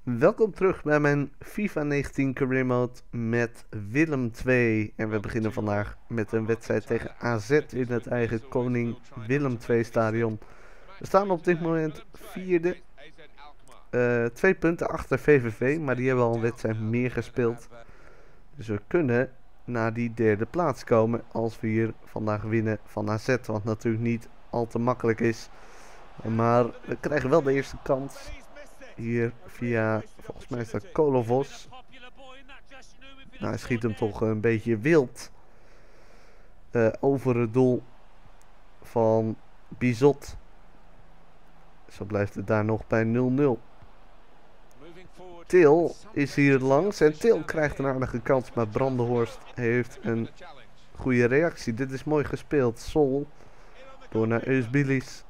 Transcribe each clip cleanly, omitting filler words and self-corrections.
Welkom terug bij mijn FIFA 19 Career Mode met Willem II. En we beginnen vandaag met een wedstrijd tegen AZ in het eigen Koning Willem II stadion. We staan op dit moment vierde. 2 punten achter VVV, maar die hebben al een wedstrijd meer gespeeld. Dus we kunnen naar die derde plaats komen als we hier vandaag winnen van AZ. Wat natuurlijk niet al te makkelijk is. Maar we krijgen wel de eerste kans. Hier via, volgens mij is dat Kolovos. Nou, hij schiet hem toch een beetje wild. Over het doel van Bizot. Zo blijft het daar nog bij 0-0. Til is hier langs en Til krijgt een aardige kans. Maar Brandenhorst heeft een goede reactie. Dit is mooi gespeeld. Sol door naar Eusbilis.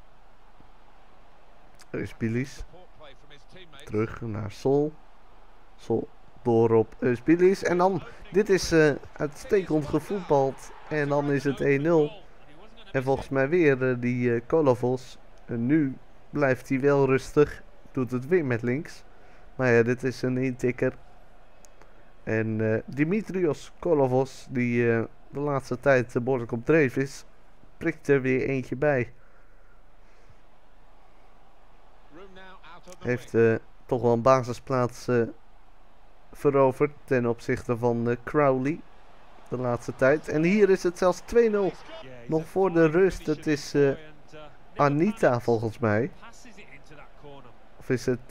Eusbilis. Terug naar Sol. Sol door op Eusbilis. En dan, dit is uitstekend gevoetbald. En dan is het 1-0. En volgens mij weer die Kolovos. En nu blijft hij wel rustig. Doet het weer met links. Maar ja, dit is een intikker. En Dimitrios Kolovos, die de laatste tijd behoorlijk op dreef is, prikt er weer eentje bij. Heeft toch wel een basisplaats veroverd ten opzichte van Crowley de laatste tijd. En hier is het zelfs 2-0. Nog voor de rust. Het is Anita volgens mij. Of is het...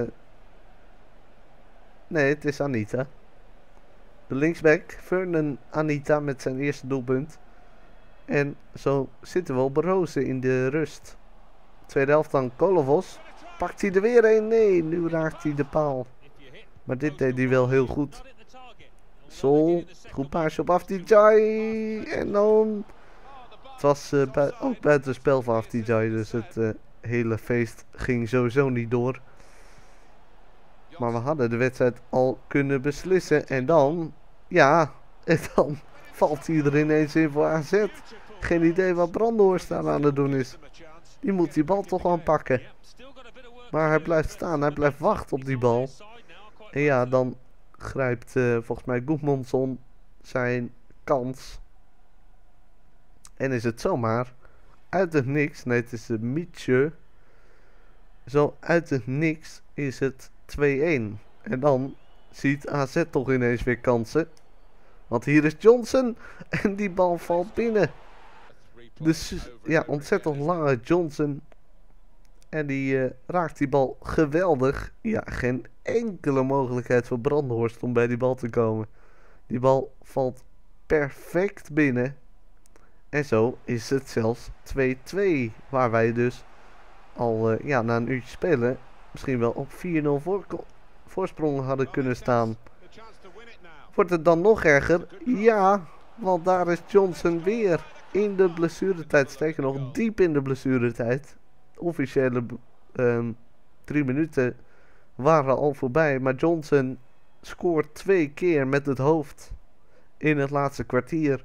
Nee, het is Anita. De linksback, Vernon Anita met zijn eerste doelpunt. En zo zitten we op rozen in de rust. Tweede helft dan Kolovos. Pakt hij er weer een? Nee, nu raakt hij de paal. Maar dit deed hij wel heel goed. Sol, goed paasje op Afdijay. En dan... Het was ook buitenspel van Afdijay. Dus het hele feest ging sowieso niet door. Maar we hadden de wedstrijd al kunnen beslissen. En dan... Ja, en dan valt hij er ineens in voor AZ. Geen idee wat Brandenhorst aan het doen is. Die moet die bal toch aanpakken. Maar hij blijft staan, hij blijft wachten op die bal. En ja, dan grijpt volgens mij Gudmundsson zijn kans. En is het zomaar uit het niks, nee het is Mietje. Zo uit het niks is het 2-1. En dan ziet AZ toch ineens weer kansen. Want hier is Johnson en die bal valt binnen. Dus ja, ontzettend lange Johnson. En die raakt die bal geweldig. Ja, geen enkele mogelijkheid voor Brandenhorst om bij die bal te komen. Die bal valt perfect binnen. En zo is het zelfs 2-2. Waar wij dus al na een uurtje spelen misschien wel op 4-0 voorsprong hadden kunnen staan. Wordt het dan nog erger? Ja, want daar is Johnson weer in de blessuretijd. Sterker nog, diep in de blessuretijd. Officiële 3 minuten waren al voorbij. Maar Johnson scoort 2 keer met het hoofd in het laatste kwartier.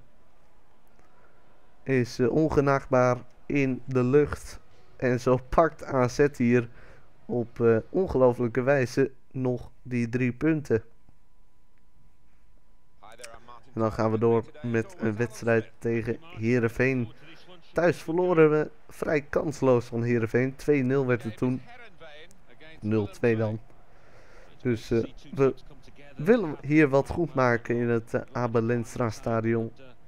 Is ongenaakbaar in de lucht. En zo pakt AZ hier op ongelofelijke wijze nog die 3 punten. En dan gaan we door met een wedstrijd tegen Heerenveen. Thuis verloren we vrij kansloos van Heerenveen. 2-0 werd het toen. 0-2 dan. Dus we willen hier wat goed maken in het Abel Lenstra stadion.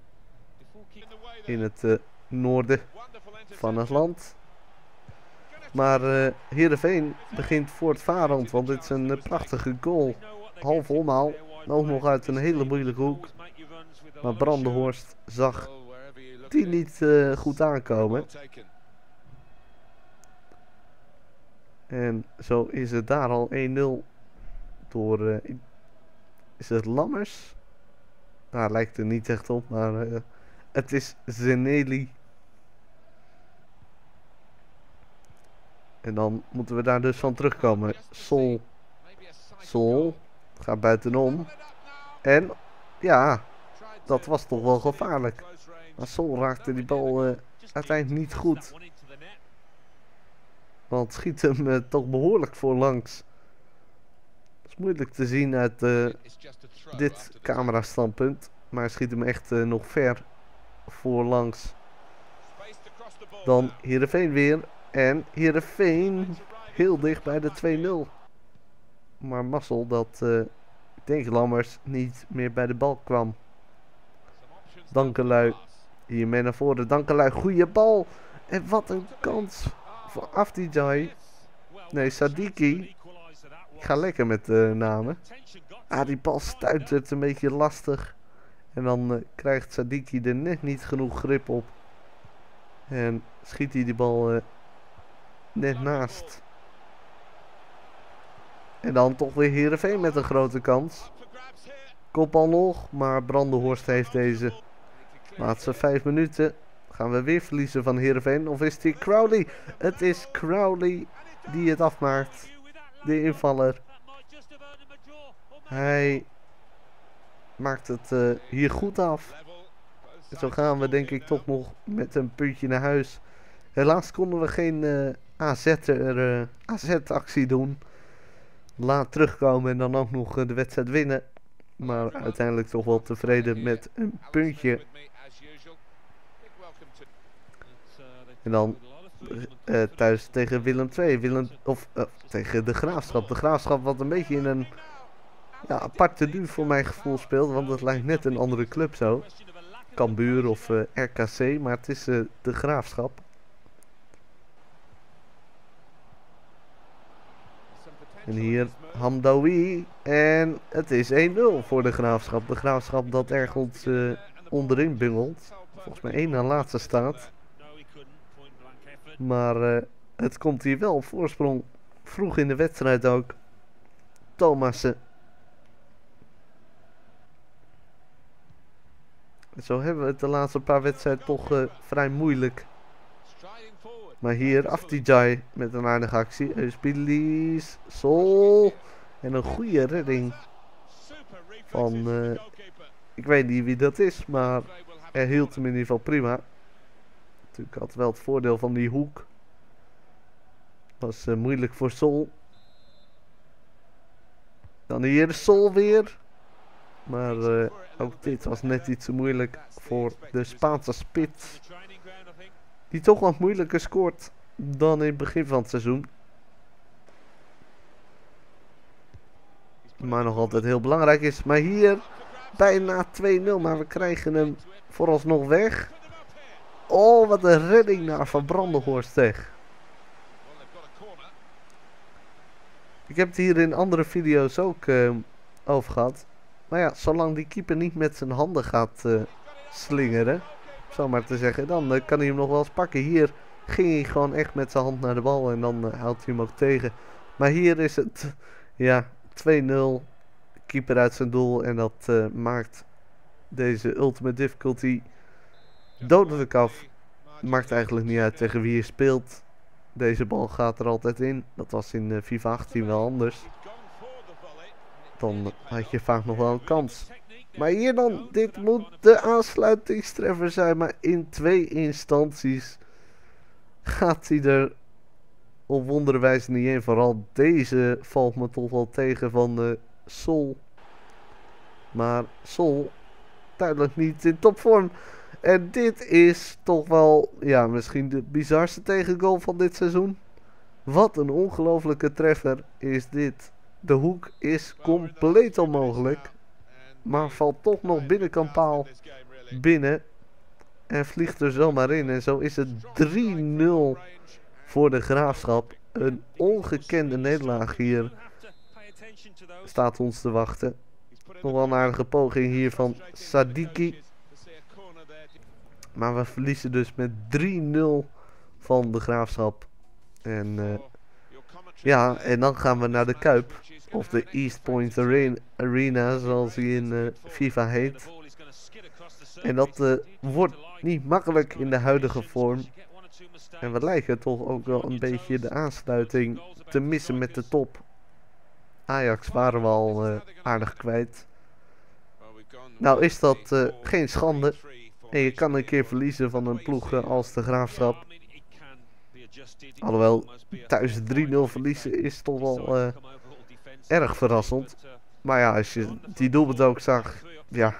In het noorden van het land. Maar Heerenveen begint voortvarend. Want dit is een prachtige goal. Half omhaal. Ook nog uit een hele moeilijke hoek. Maar Brandenhorst zag die niet goed aankomen. En zo is het daar al 1-0 door... is het Lammers? Nou, lijkt er niet echt op, maar het is Zeneli. En dan moeten we daar dus van terugkomen. Sol gaat buitenom. En ja, dat was toch wel gevaarlijk. Maar Sol raakte die bal uiteindelijk niet goed. Want schiet hem toch behoorlijk voorlangs. is moeilijk te zien uit dit camerastandpunt. Maar hij schiet hem echt nog ver voorlangs. Dan Heerenveen weer. En Heerenveen heel dicht bij de 2-0. Maar mazzel dat denk Lammers niet meer bij de bal kwam. Dankelui hiermee naar voren. Dankelui, goede bal. En wat een kans voor Afdijay. Nee, Sadiki. Ik ga lekker met de namen. Die bal stuitert een beetje lastig. En dan krijgt Sadiki er net niet genoeg grip op. En schiet hij die bal net naast. En dan toch weer Heerenveen met een grote kans. Kopbal nog, maar Brandenhorst heeft deze. Laatste 5 minuten. Gaan we weer verliezen van Heerenveen? Of is het Crowley? Het is Crowley die het afmaakt. De invaller. Hij maakt het hier goed af. Zo gaan we denk ik toch nog met een puntje naar huis. Helaas konden we geen AZ-actie doen. Laat terugkomen en dan ook nog de wedstrijd winnen. Maar uiteindelijk toch wel tevreden met een puntje. En dan thuis tegen Willem II. Tegen de Graafschap. De Graafschap wat een beetje in een apart tenue voor mijn gevoel speelt. Want het lijkt net een andere club zo. Cambuur of RKC. Maar het is de Graafschap. En hier Hamdaoui. En het is 1-0 voor de Graafschap. De Graafschap dat ergens onderin bungelt. Volgens mij 1 na laatste staat. Maar het komt hier wel op voorsprong. Vroeg in de wedstrijd ook. Thomassen. Zo hebben we het de laatste paar wedstrijden toch vrij moeilijk. Maar hier Afdijay met een aardige actie. Eusbilis, Sol. En een goede redding van, ik weet niet wie dat is, maar hij hield hem in ieder geval prima. Natuurlijk had wel het voordeel van die hoek. Was moeilijk voor Sol. Dan hier Sol weer. Maar ook dit was net iets te moeilijk voor de Spaanse spits. Die toch wat moeilijker scoort dan in het begin van het seizoen. Maar nog altijd heel belangrijk is. Maar hier bijna 2-0. Maar we krijgen hem vooralsnog weg. Oh, wat een redding naar Van Brandenhorst zeg. Ik heb het hier in andere video's ook over gehad. Maar ja, zolang die keeper niet met zijn handen gaat slingeren, zo maar te zeggen, dan kan hij hem nog wel eens pakken. Hier ging hij gewoon echt met zijn hand naar de bal en dan houdt hij hem ook tegen. Maar hier is het, ja, 2-0. Keeper uit zijn doel en dat maakt deze Ultimate Difficulty dodelijk af. Maakt eigenlijk niet uit tegen wie je speelt. Deze bal gaat er altijd in. Dat was in FIFA 18 wel anders. Dan had je vaak nog wel een kans. Maar hier dan, dit moet de aansluitingstreffer zijn. Maar in 2 instanties gaat hij er op wonderwijze niet in. Vooral deze valt me toch wel tegen van de Sol. Maar Sol duidelijk niet in topvorm. En dit is toch wel, ja, misschien de bizarste tegengoal van dit seizoen. Wat een ongelofelijke treffer is dit. De hoek is compleet onmogelijk. Maar valt toch nog binnenkant paal binnen. En vliegt er zomaar in. En zo is het 3-0 voor de Graafschap. Een ongekende nederlaag hier staat ons te wachten. Nog wel een aardige poging hier van Sadiki. Maar we verliezen dus met 3-0 van de Graafschap. En ja, en dan gaan we naar de Kuip. Of de East Point Arena, zoals hij in FIFA heet. En dat wordt niet makkelijk in de huidige vorm. En we lijken toch ook wel een beetje de aansluiting te missen met de top. Ajax waren we al aardig kwijt. Nou is dat geen schande. En je kan een keer verliezen van een ploeg als de Graafschap. Alhoewel, thuis 3-0 verliezen is toch wel erg verrassend. Maar ja, als je die doelpunt ook zag, ja.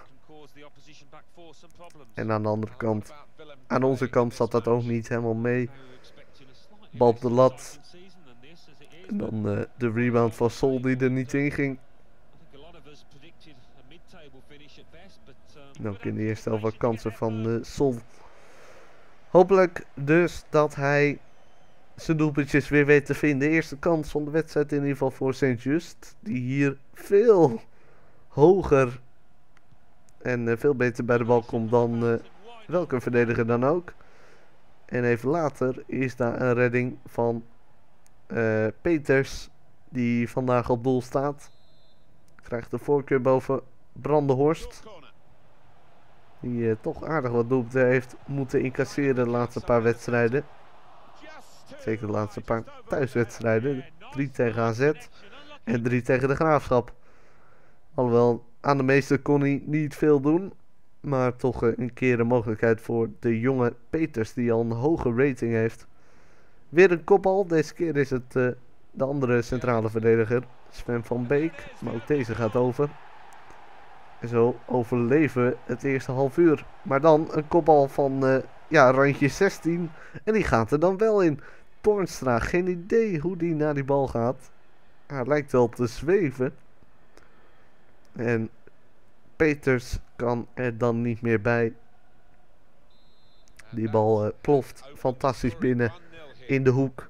En aan de andere kant, aan onze kant zat dat ook niet helemaal mee. Bal op de lat. En dan de rebound van Sol die er niet in ging. En ook in de eerste helft wat kansen van Sol. Hopelijk dus dat hij zijn doelpuntjes weer weet te vinden. De eerste kans van de wedstrijd in ieder geval voor Saint-Just. Die hier veel hoger en veel beter bij de bal komt dan welke verdediger dan ook. En even later is daar een redding van Peters. Die vandaag op doel staat. Krijgt de voorkeur boven Brandenhorst. Die toch aardig wat doelpunten heeft moeten incasseren de laatste paar wedstrijden. Zeker de laatste paar thuiswedstrijden. 3 tegen AZ en 3 tegen de Graafschap. Alhoewel, aan de meeste kon hij niet veel doen. Maar toch een keer een mogelijkheid voor de jonge Peters die al een hoge rating heeft. Weer een kopbal. Deze keer is het de andere centrale verdediger. Sven van Beek. Maar ook deze gaat over. En zo overleven we het eerste half uur. Maar dan een kopbal van randje 16. En die gaat er dan wel in. Toornstra, geen idee hoe die naar die bal gaat. Hij lijkt wel te zweven. En Peters kan er dan niet meer bij. Die bal ploft fantastisch binnen in de hoek.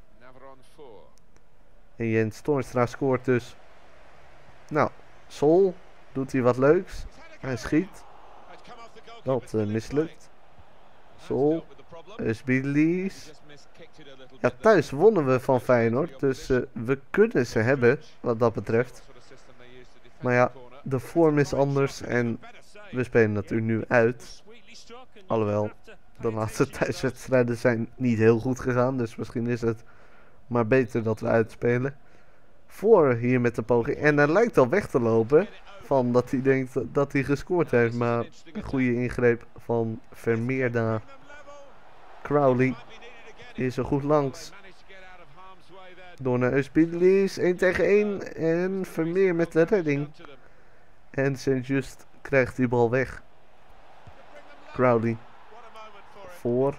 En Jens Toornstra scoort dus. Nou, Sol doet hij wat leuks. Hij schiet. Dat mislukt. Sol. Usbilis. Ja, thuis wonnen we van Feyenoord. Dus we kunnen ze hebben wat dat betreft. Maar ja, de vorm is anders. En we spelen natuurlijk nu uit. Alhoewel, de laatste thuiswedstrijden zijn niet heel goed gegaan. Dus misschien is het maar beter dat we uitspelen. Voor hier met de poging. En hij lijkt al weg te lopen. Van dat hij denkt dat hij gescoord heeft. Maar een goede ingreep van Vermeer daar. Crowley is er goed langs. Door naar Usbilis. 1 tegen 1. En Vermeer met de redding. En Saint-Just krijgt die bal weg. Crowley. Voor.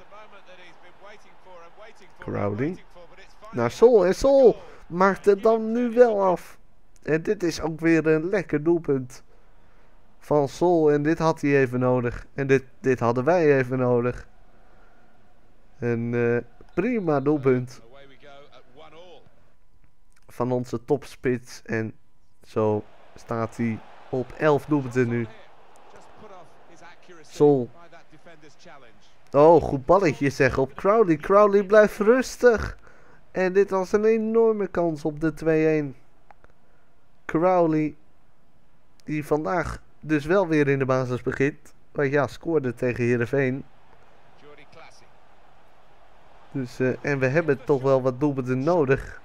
Crowley. Naar Sol. En Sol maakt het dan nu wel af. En dit is ook weer een lekker doelpunt. Van Sol. En dit had hij even nodig. En dit hadden wij even nodig. Een prima doelpunt. Van onze topspits. En zo staat hij op 11 doelpunten nu. Sol. Oh, goed balletje zeg op Crowley. Crowley blijft rustig. En dit was een enorme kans op de 2-1. Crowley. Die vandaag dus wel weer in de basis begint. Maar ja, scoorde tegen Heerenveen. Dus, en we hebben toch wel wat doelpunten nodig.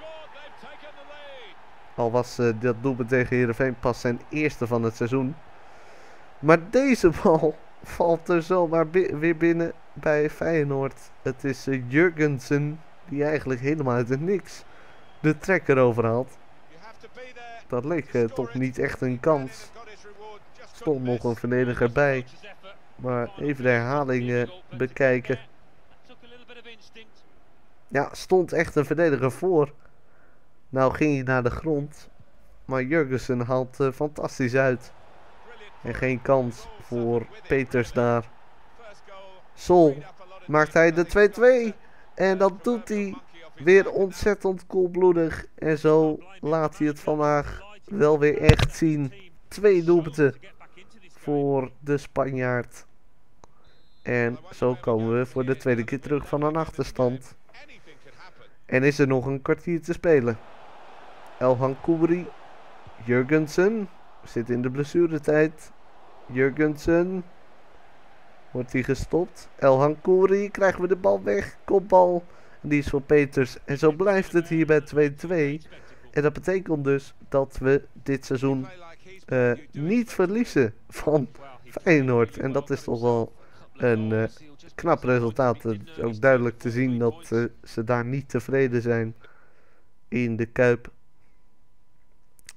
Al was dat doelpunt tegen Heerenveen pas zijn eerste van het seizoen. Maar deze bal valt er zomaar weer binnen bij Feyenoord. Het is Jurgensen die eigenlijk helemaal uit het niks de trekker overhaalt. Dat leek toch niet echt een kans. Stond nog een verdediger bij. Maar even de herhaling bekijken. Ja, stond echt een verdediger voor. Nou ging hij naar de grond. Maar Jurgensen haalt fantastisch uit. En geen kans voor Peters daar. Sol maakt hij de 2-2. En dat doet hij weer ontzettend koelbloedig. En zo laat hij het vandaag wel weer echt zien. 2 doelpunten voor de Spanjaard. En zo komen we voor de tweede keer terug van een achterstand. En is er nog een kwartier te spelen. Elhan Koubri. Jurgensen. Zit in de blessuretijd. Jurgensen. Wordt hij gestopt. Elhan Koubri. Krijgen we de bal weg. Kopbal. Die is voor Peters. En zo blijft het hier bij 2-2. En dat betekent dus dat we dit seizoen niet verliezen van Feyenoord. En dat is toch wel een knap resultaat. Het is ook duidelijk te zien dat ze daar niet tevreden zijn in de Kuip.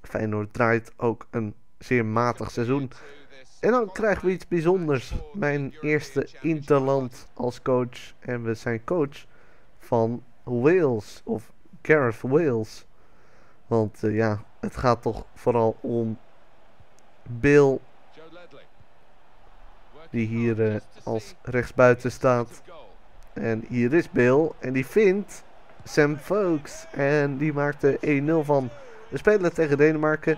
Feyenoord draait ook een zeer matig seizoen. En dan krijgen we iets bijzonders. Mijn eerste interland als coach. En we zijn coach van Wales. Of Gareth Wales. Want ja, het gaat toch vooral om Bill. Die hier als rechtsbuiten staat. En hier is Bill. En die vindt Sam Vokes. En die maakt er 1-0 van. We spelen tegen Denemarken.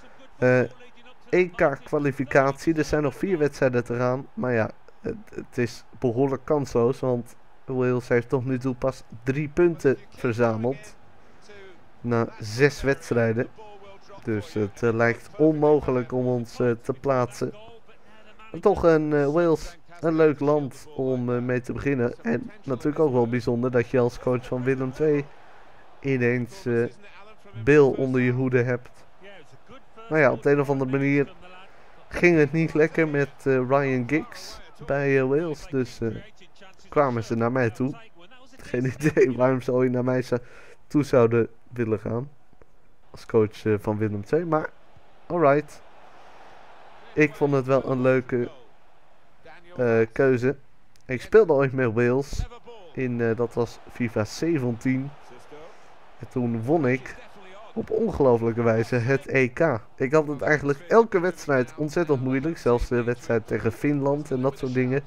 EK-kwalificatie. Er zijn nog 4 wedstrijden te gaan. Maar ja, het is behoorlijk kansloos. Want Wales heeft tot nu toe pas 3 punten verzameld. Na 6 wedstrijden. Dus het lijkt onmogelijk om ons te plaatsen. Maar toch Wales een leuk land om mee te beginnen. En natuurlijk ook wel bijzonder dat je als coach van Willem II ineens Bill onder je hoede hebt. Maar ja, op de een of andere manier ging het niet lekker met Ryan Giggs bij Wales. Dus kwamen ze naar mij toe. Geen idee waarom ze ooit naar mij toe zouden willen gaan. Als coach van Willem II. Maar alright. Ik vond het wel een leuke keuze. Ik speelde ooit met Wales. Dat was FIFA 17. En toen won ik op ongelofelijke wijze het EK. Ik had het eigenlijk elke wedstrijd ontzettend moeilijk. Zelfs de wedstrijd tegen Finland en dat soort dingen.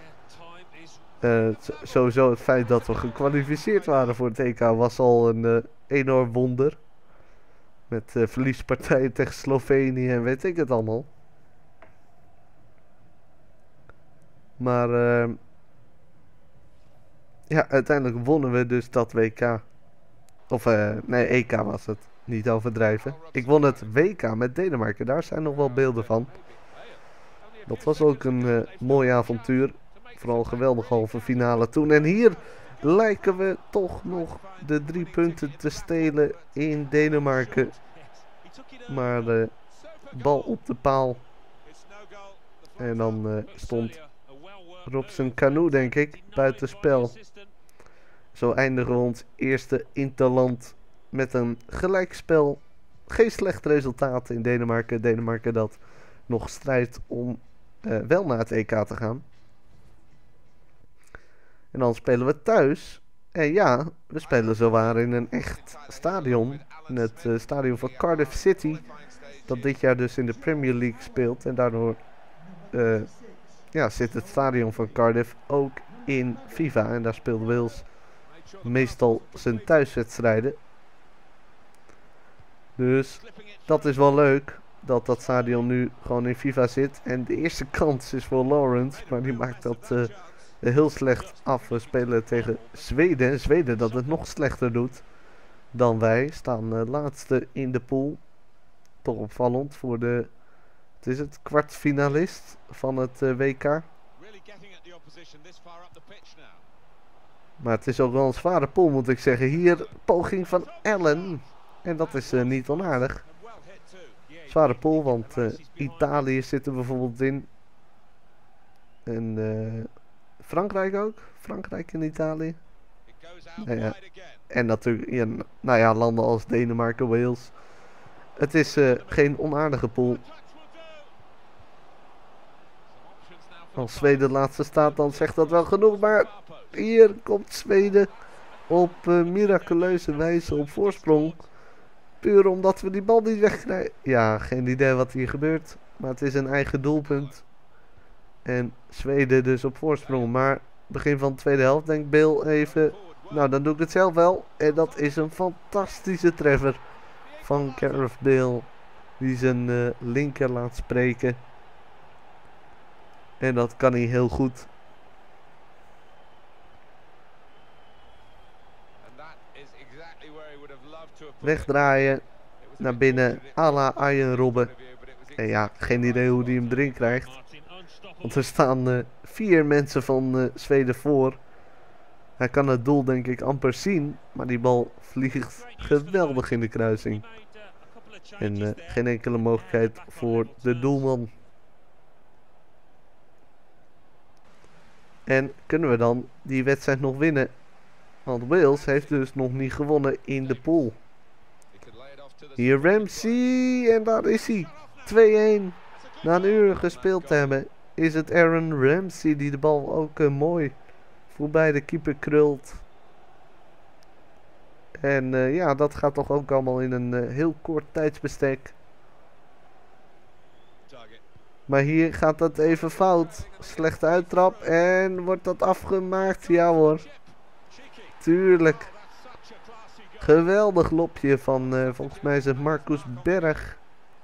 Sowieso het feit dat we gekwalificeerd waren voor het EK was al een enorm wonder. Met verliespartijen tegen Slovenië en weet ik het allemaal. Maar ja, uiteindelijk wonnen we dus dat WK. Of nee, EK was het. Niet overdrijven. Ik won het WK met Denemarken. Daar zijn nog wel beelden van. Dat was ook een mooi avontuur. Vooral een geweldige halve finale toen. En hier lijken we toch nog de 3 punten te stelen in Denemarken. Maar de bal op de paal. En dan stond Robson Kanu, denk ik, buitenspel. Zo eindigen we ons eerste interland met een gelijkspel. Geen slecht resultaat in Denemarken. Denemarken dat nog strijdt om wel naar het EK te gaan. En dan spelen we thuis. En ja, we spelen zowaar in een echt stadion. In het stadion van Cardiff City. Dat dit jaar dus in de Premier League speelt. En daardoor ja, zit het stadion van Cardiff ook in FIFA. En daar speelt Wales meestal zijn thuiswedstrijden. Dus dat is wel leuk. Dat dat stadion nu gewoon in FIFA zit. En de eerste kans is voor Lawrence. Maar die maakt dat heel slecht af. We spelen tegen Zweden. Zweden dat het nog slechter doet dan wij. Staan laatste in de pool. Toch opvallend voor de... Het is het kwartfinalist van het WK. Maar het is ook wel een zware pool, moet ik zeggen. Hier poging van Allen. En dat is niet onaardig. Zware pool, want Italië zit er bijvoorbeeld in. En Frankrijk ook. Frankrijk en Italië. Ja. En natuurlijk, ja, nou ja, landen als Denemarken, Wales. Het is geen onaardige pool. Als Zweden laatste staat, dan zegt dat wel genoeg. Maar hier komt Zweden op miraculeuze wijze op voorsprong. Puur omdat we die bal niet wegkrijgen. Ja, geen idee wat hier gebeurt. Maar het is een eigen doelpunt. En Zweden dus op voorsprong. Maar begin van de tweede helft denkt Bill even... Nou, dan doe ik het zelf wel. En dat is een fantastische treffer van Gareth Bale. Die zijn linker laat spreken. En dat kan hij heel goed. Wegdraaien. Naar binnen. À la Arjen Robben. En ja, geen idee hoe hij hem erin krijgt. Want er staan 4 mensen van Zweden voor. Hij kan het doel denk ik amper zien. Maar die bal vliegt geweldig in de kruising. En geen enkele mogelijkheid voor de doelman. En kunnen we dan die wedstrijd nog winnen? Want Wales heeft dus nog niet gewonnen in de pool. Hier Ramsey en daar is hij. 2-1. Na een uur gespeeld te hebben is het Aaron Ramsey die de bal ook mooi voorbij de keeper krult. En ja, dat gaat toch ook allemaal in een heel kort tijdsbestek. Maar hier gaat dat even fout. Slechte uittrap en wordt dat afgemaakt? Ja hoor. Tuurlijk. Geweldig lopje van volgens mij is het Marcus Berg.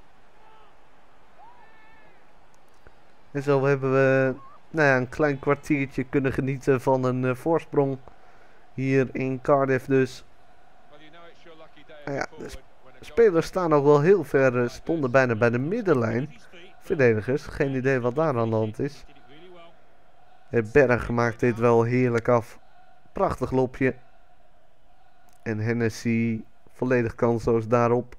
En zo hebben we nou ja, een klein kwartiertje kunnen genieten van een voorsprong. Hier in Cardiff dus. Nou ja, de spelers staan ook wel heel ver, stonden bijna bij de middenlijn. Verdedigers, geen idee wat daar aan de hand is. Berg maakt dit wel heerlijk af. Prachtig lopje. En Hennessy volledig kansloos daarop.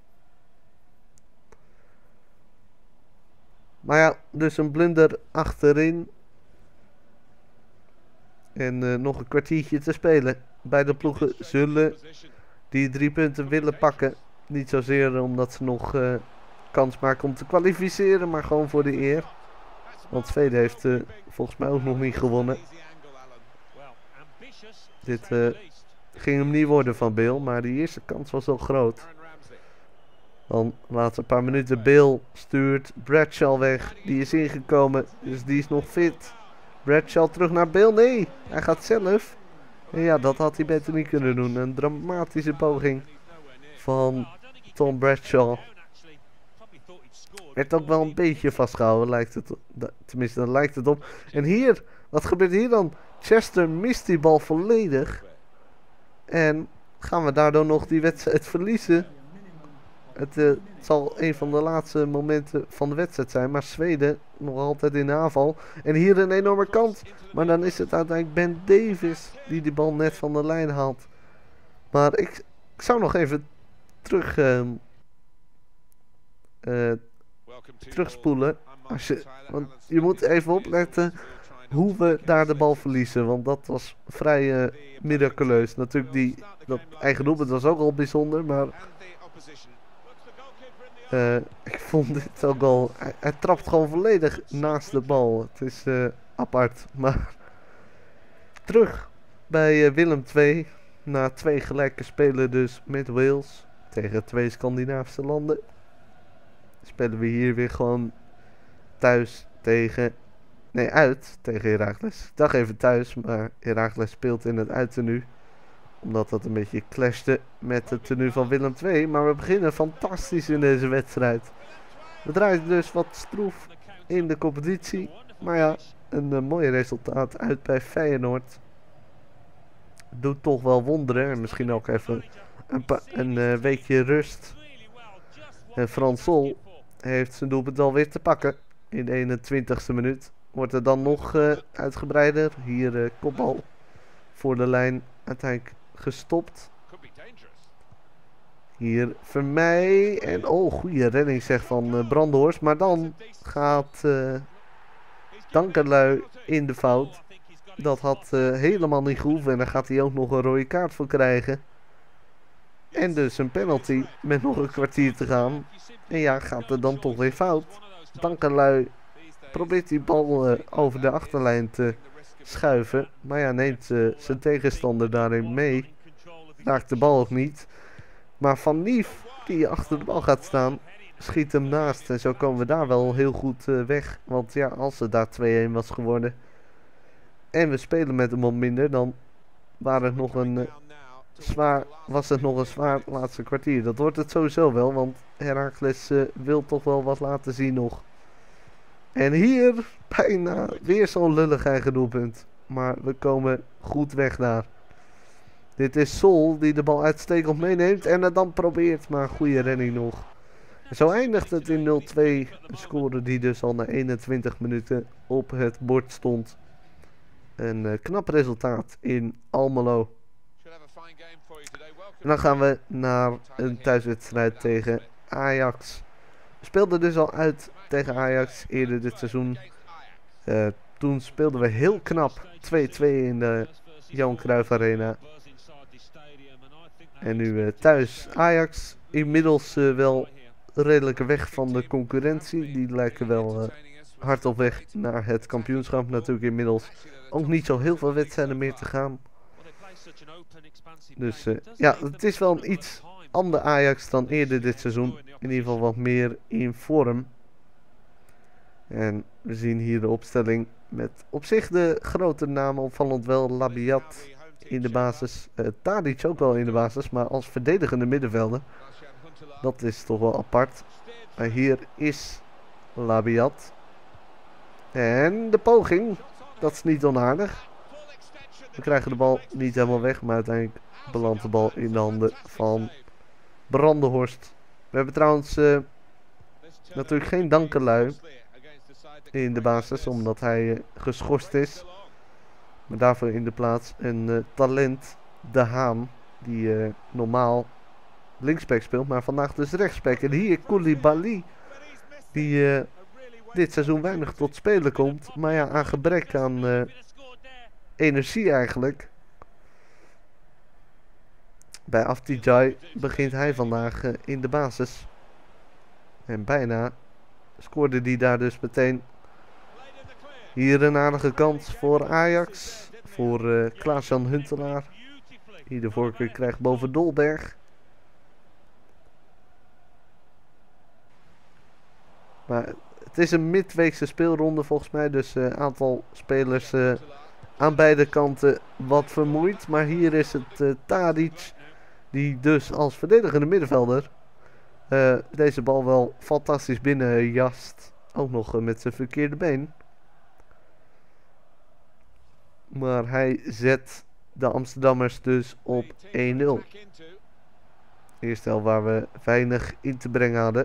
Maar ja, dus een blunder achterin. En nog een kwartiertje te spelen. Beide ploegen zullen die 3 punten willen pakken. Niet zozeer omdat ze nog kans maken om te kwalificeren, maar gewoon voor de eer. Want Zweden heeft volgens mij ook nog niet gewonnen. Dit ging hem niet worden van Bale, maar die eerste kans was wel groot. Dan laatste paar minuten. Bale stuurt Bradshaw weg. Die is ingekomen, dus die is nog fit. Bradshaw terug naar Bale. Nee, hij gaat zelf. En ja, dat had hij beter niet kunnen doen. Een dramatische poging van Tom Bradshaw. Werd ook wel een beetje vastgehouden, lijkt het. Tenminste, dan lijkt het op. En hier, wat gebeurt hier dan? Chester mist die bal volledig. En gaan we daardoor nog die wedstrijd verliezen? Het zal een van de laatste momenten van de wedstrijd zijn. Maar Zweden nog altijd in de aanval. En hier een enorme kans. Maar dan is het uiteindelijk Ben Davies die die bal net van de lijn haalt. Maar ik zou nog even terugspoelen. Want je moet even opletten hoe we daar de bal verliezen. Want dat was vrij miraculeus. Natuurlijk dat eigen doelpunt was ook al bijzonder. Maar ik vond dit ook al... Hij trapt gewoon volledig naast de bal. Het is apart. Maar terug bij Willem II. Na 2 gelijke spelen dus met Wales. Tegen 2 Scandinavische landen. Spelen we hier weer gewoon thuis tegen... Nee, uit tegen Heracles. Ik dacht even thuis, maar Heracles speelt in het uittenue. Omdat dat een beetje clashte met het tenue van Willem II. Maar we beginnen fantastisch in deze wedstrijd. We draaien dus wat stroef in de competitie. Maar ja, een mooi resultaat uit bij Feyenoord. Doet toch wel wonderen. En misschien ook even een weekje rust. En Frans Sol heeft zijn doelpunt alweer te pakken. In de 21ste minuut. Wordt er dan nog uitgebreider. Hier kopbal voor de lijn. Uiteindelijk gestopt. Hier Vermeij. En oh, goede redding zeg van Brandhorst. Maar dan gaat Dankerlui in de fout. Dat had helemaal niet gehoeven. En daar gaat hij ook nog een rode kaart voor krijgen. En dus een penalty met nog een kwartier te gaan. En ja, gaat er dan toch weer fout. Dankerlui probeert die bal over de achterlijn te schuiven. Maar ja, neemt zijn tegenstander daarin mee. Raakt de bal ook niet. Maar Van Nief, die achter de bal gaat staan, schiet hem naast. En zo komen we daar wel heel goed weg. Want ja, als het daar 2-1 was geworden. En we spelen met een man minder, dan was het nog een zwaar laatste kwartier. Dat wordt het sowieso wel, want Heracles wil toch wel wat laten zien nog. En hier bijna weer zo'n lullig eigen doelpunt. Maar we komen goed weg daar. Dit is Sol die de bal uitstekend meeneemt en het dan probeert. Maar goede redding nog. En zo eindigt het in 0-2. Een score die dus al na 21 minuten op het bord stond. Een knap resultaat in Almelo. En dan gaan we naar een thuiswedstrijd tegen Ajax. We speelden dus al uit tegen Ajax eerder dit seizoen. Toen speelden we heel knap 2-2 in de Johan Cruijff Arena. En nu thuis Ajax. inmiddels wel redelijk weg van de concurrentie. Die lijken wel hard op weg naar het kampioenschap. Natuurlijk inmiddels ook niet zo heel veel wedstrijden meer te gaan. Dus ja, het is wel een iets ander Ajax dan eerder dit seizoen. In ieder geval wat meer in vorm. En we zien hier de opstelling met op zich de grote namen, opvallend wel Labiat in de basis. Tadic ook wel in de basis, maar als verdedigende middenvelder. Dat is toch wel apart. Maar hier is Labiat. En de poging, dat is niet onaardig. We krijgen de bal niet helemaal weg, maar uiteindelijk belandt de bal in de handen van Brandenhorst. We hebben trouwens natuurlijk geen Dankelui in de basis, omdat hij geschorst is. Maar daarvoor in de plaats een talent, De Haan, die normaal linksback speelt, maar vandaag dus rechtsback. En hier Koulibaly, die dit seizoen weinig tot spelen komt, maar ja, aan gebrek aan energie eigenlijk. Bij Afdijay begint hij vandaag in de basis. En bijna scoorde hij daar dus meteen. Hier een aardige kans voor Ajax. Voor Klaas-Jan Huntelaar. Die de voorkeur krijgt boven Dolberg. Maar het is een midweekse speelronde volgens mij. Dus een aantal spelers aan beide kanten wat vermoeid. Maar hier is het Tadic. Die dus als verdedigende middenvelder deze bal wel fantastisch binnenjast. Ook nog met zijn verkeerde been. Maar hij zet de Amsterdammers dus op 1-0. Eerste helft waar we weinig in te brengen hadden.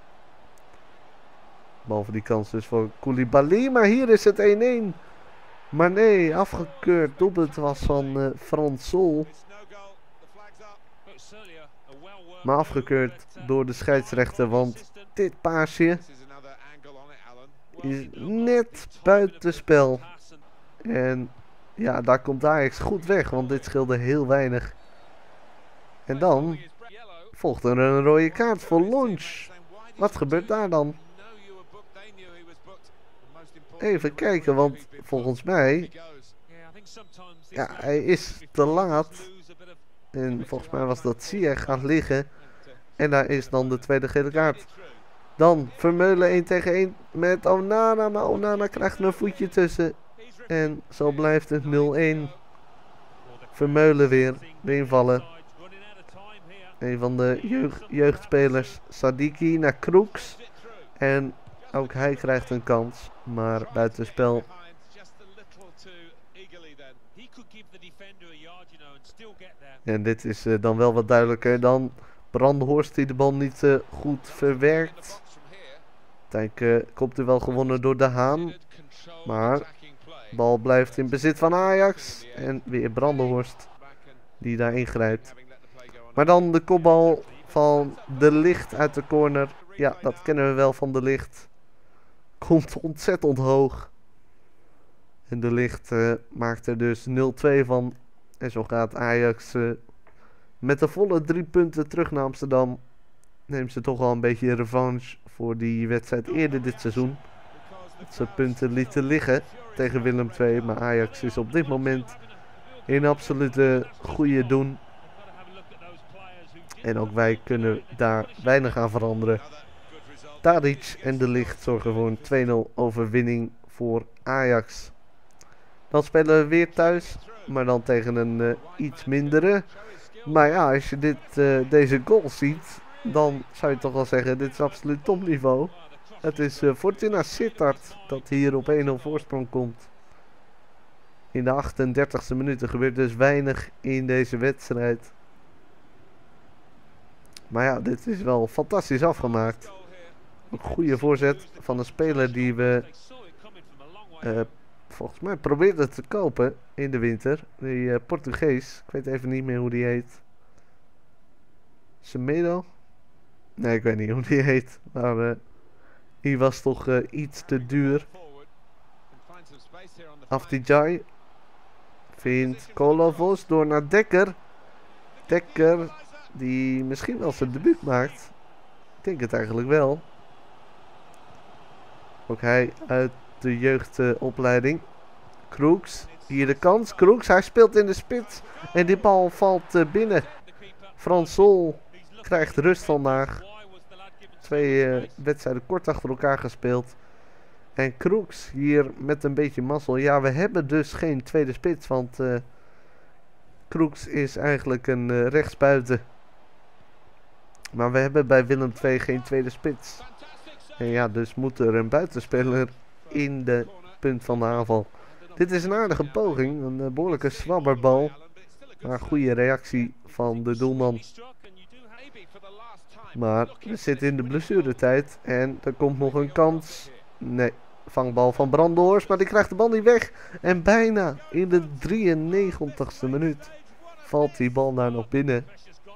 Behalve die kans dus voor Koulibaly. Maar hier is het 1-1. Maar nee, afgekeurd. Doelpunt was van Frans Sol. Maar afgekeurd door de scheidsrechter. Want dit paasje is net buitenspel. En ja, daar komt Ajax goed weg. Want dit scheelde heel weinig. En dan volgt er een rode kaart voor Lunch. Wat gebeurt daar dan? Even kijken, want volgens mij... Ja, hij is te laat. En volgens mij was dat Ziyech gaat liggen. En daar is dan de tweede gele kaart. Dan Vermeulen 1 tegen 1 met Onana. Maar Onana krijgt er een voetje tussen. En zo blijft het 0-1. Vermeulen weer invallen. Een van de jeugdspelers. Sadiki naar Kroeks. En ook hij krijgt een kans. Maar buitenspel. En dit is dan wel wat duidelijker dan Brandenhorst die de bal niet goed verwerkt. Uiteindelijk komt er wel gewonnen door De Haan. Maar de bal blijft in bezit van Ajax. En weer Brandenhorst die daar ingrijpt. Maar dan de kopbal van De Ligt uit de corner. Ja, dat kennen we wel van De Ligt. Komt ontzettend hoog. En De Ligt maakt er dus 0-2 van. En zo gaat Ajax met de volle 3 punten terug naar Amsterdam. Neemt ze toch al een beetje revanche voor die wedstrijd eerder dit seizoen. Dat ze punten lieten liggen tegen Willem II. Maar Ajax is op dit moment in absolute goede doen. En ook wij kunnen daar weinig aan veranderen. Tadic en De Ligt zorgen voor een 2-0 overwinning voor Ajax. Dan spelen we weer thuis. Maar dan tegen een iets mindere. Maar ja, als je deze goal ziet. Dan zou je toch wel zeggen, dit is absoluut topniveau. Het is Fortuna Sittard dat hier op 1-0 voorsprong komt. In de 38e minuut. Er gebeurt dus weinig in deze wedstrijd. Maar ja, dit is wel fantastisch afgemaakt. Een goede voorzet van een speler die we volgens mij probeerden te kopen in de winter. Die Portugees. Ik weet even niet meer hoe die heet. Semedo? Nee, ik weet niet hoe die heet. Maar die was toch iets te duur. Afdijay vindt Kolovos door naar Dekker. Dekker die misschien wel zijn debuut maakt. Ik denk het eigenlijk wel. Ook hij uit de jeugdopleiding. Kroeks, hier de kans. Kroeks, hij speelt in de spits. En die bal valt binnen. Frans Sol krijgt rust vandaag. 2 wedstrijden kort achter elkaar gespeeld. En Kroeks hier met een beetje mazzel. Ja, we hebben dus geen tweede spits. Want Kroeks is eigenlijk een rechtsbuiten. Maar we hebben bij Willem II geen tweede spits. En ja, dus moet er een buitenspeler in de punt van de aanval. Dit is een aardige poging. Een behoorlijke zwabberbal. Maar goede reactie van de doelman. Maar we zitten in de blessuretijd. En er komt nog een kans. Nee, vangbal van Brandhorst. Maar die krijgt de bal niet weg. En bijna in de 93ste minuut valt die bal daar nog binnen.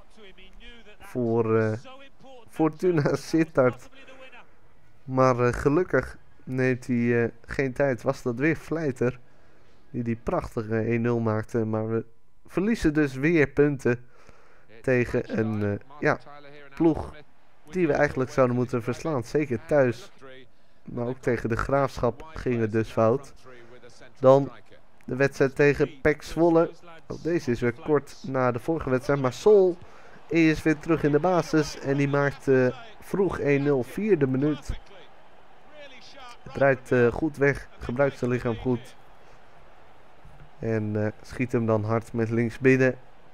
Voor Fortuna Sittard. Maar gelukkig neemt hij geen tijd. Was dat weer Vleiter die prachtige 1-0 maakte. Maar we verliezen dus weer punten tegen een ploeg die we eigenlijk zouden moeten verslaan. Zeker thuis. Maar ook tegen de Graafschap ging het dus fout. Dan de wedstrijd tegen PEC Zwolle. Oh, deze is weer kort na de vorige wedstrijd. Maar Sol is weer terug in de basis. En die maakt vroeg 1-0, 4e minuut. Het draait goed weg. Gebruikt zijn lichaam goed. En schiet hem dan hard met links binnen.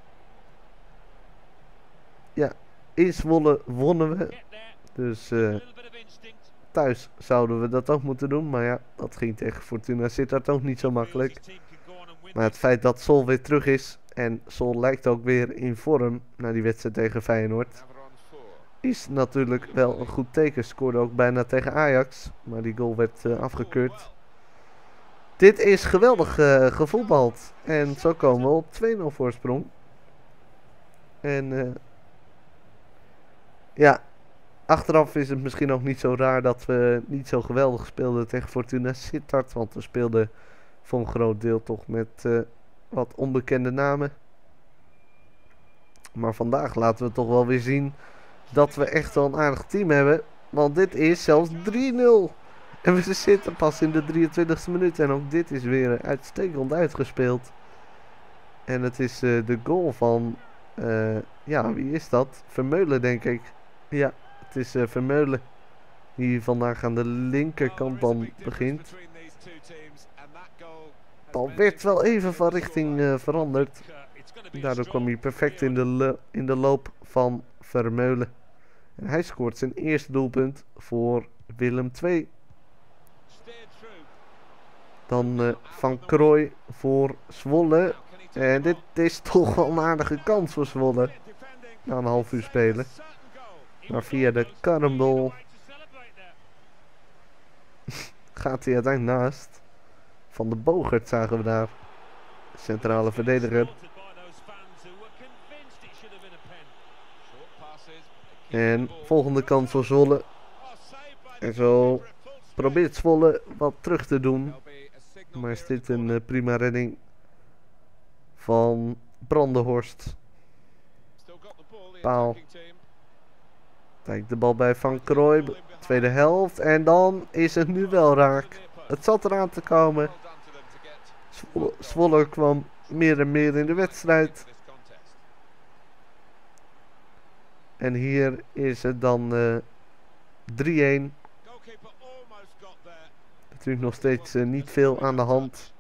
Ja, in Zwolle wonnen we. Dus thuis zouden we dat ook moeten doen. Maar ja, dat ging tegen Fortuna Sittard ook niet zo makkelijk. Maar het feit dat Sol weer terug is. En Sol lijkt ook weer in vorm na die wedstrijd tegen Feyenoord. Is natuurlijk wel een goed teken. Scoorde ook bijna tegen Ajax. Maar die goal werd afgekeurd. Dit is geweldig gevoetbald. En zo komen we op 2-0 voorsprong. En ja, achteraf is het misschien ook niet zo raar dat we niet zo geweldig speelden tegen Fortuna Sittard. Want we speelden voor een groot deel toch met wat onbekende namen. Maar vandaag laten we toch wel weer zien dat we echt wel een aardig team hebben. Want dit is zelfs 3-0. En we zitten pas in de 23e minuut. En ook dit is weer uitstekend uitgespeeld. En het is de goal van... ja, wie is dat? Vermeulen, denk ik. Ja, het is Vermeulen. Die vandaag aan de linkerkant dan begint. De bal werd wel even van richting veranderd. Daardoor kwam hij perfect in de loop van Vermeulen. En hij scoort zijn eerste doelpunt voor Willem II. Dan Van Krooij voor Zwolle. En dit is toch wel een aardige kans voor Zwolle. Na een half uur spelen. Maar via de karambol gaat hij uiteindelijk naast. Van de Bogert zagen we daar. Centrale verdediger. En volgende kans voor Zwolle. En zo probeert Zwolle wat terug te doen. Maar is dit een prima redding van Brandhorst. Paal. Kijk, de bal bij Van Krooij. Tweede helft. En dan is het nu wel raak. Het zat eraan te komen. Zwolle kwam meer en meer in de wedstrijd. En hier is het dan 3-1. Natuurlijk nog steeds niet veel aan de hand.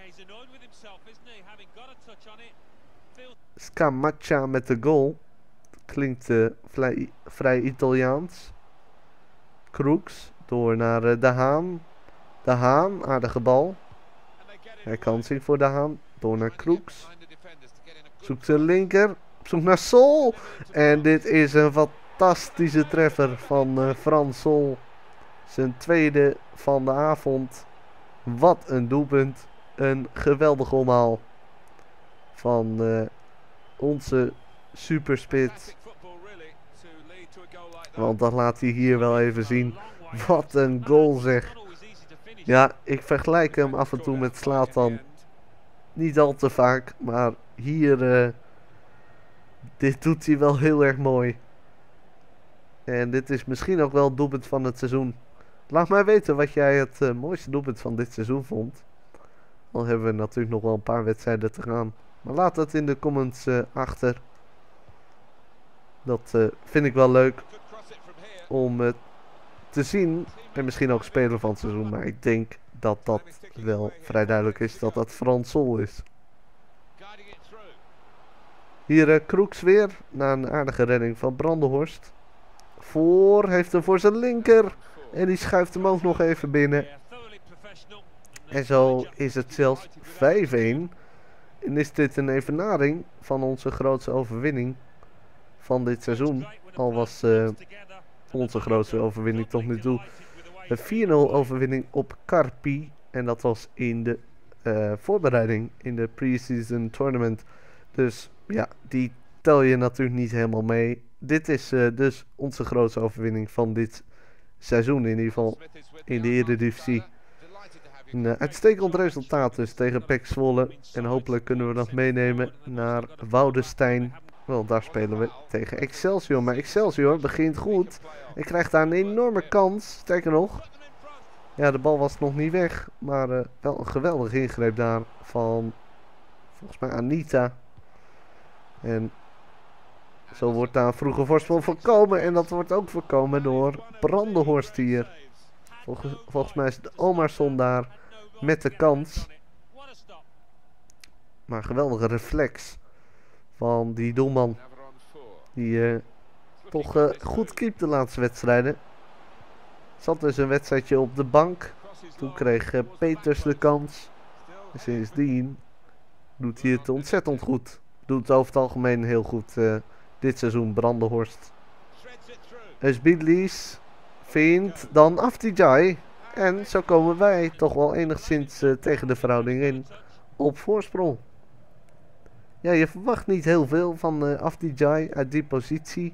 Scamaccia met de goal. Klinkt vrij Italiaans. Kroeks door naar De Haan. De Haan, aardige bal. Herkansing voor De Haan. Door naar Kroeks. Zoekt de linker. Op zoek naar Sol. En dit is een fantastische treffer van Frans Sol. Zijn tweede van de avond. Wat een doelpunt. Een geweldige omhaal van onze superspits. Want dat laat hij hier wel even zien. Wat een goal zeg. Ja, ik vergelijk hem af en toe met Zlatan. Niet al te vaak, maar hier dit doet hij wel heel erg mooi. En dit is misschien ook wel het doelpunt van het seizoen. Laat mij weten wat jij het mooiste doelpunt van dit seizoen vond. Dan hebben we natuurlijk nog wel een paar wedstrijden te gaan. Maar laat het in de comments achter. Dat vind ik wel leuk om te zien. En misschien ook speler van het seizoen. Maar ik denk dat dat wel vrij duidelijk is dat dat Frans Sol is. Hier Kroeks weer. Na een aardige redding van Brandenhorst. Heeft hem voor zijn linker. En die schuift hem ook nog even binnen. En zo is het zelfs 5-1. En is dit een evenaring van onze grootste overwinning van dit seizoen. Al was onze grootste overwinning tot nu toe een 4-0 overwinning op Carpi. En dat was in de voorbereiding in de pre-season tournament. Dus ja, die tel je natuurlijk niet helemaal mee. Dit is dus onze grootste overwinning van dit seizoen, in ieder geval in de Eredivisie. Een uitstekend resultaat dus tegen PEC Zwolle. En hopelijk kunnen we dat meenemen naar Woudestein. Wel, daar spelen we tegen Excelsior. Maar Excelsior begint goed. En krijgt daar een enorme kans. Sterker nog. Ja, de bal was nog niet weg. Maar wel een geweldige ingreep daar van volgens mij Anita. En zo wordt daar een vroege voorsprong voorkomen. En dat wordt ook voorkomen door Brandenhorst hier. Volgens mij is het Omarsson daar met de kans. Maar geweldige reflex van die doelman. Die toch goed keept de laatste wedstrijden. Zat dus een wedstrijdje op de bank. Toen kreeg Peters de kans. En sindsdien doet hij het ontzettend goed. Doet het over het algemeen heel goed dit seizoen, Brandenhorst. Özbillis vindt dan Afdijay. En zo komen wij toch wel enigszins tegen de verhouding in op voorsprong. Ja, je verwacht niet heel veel van Afdijay uit die positie.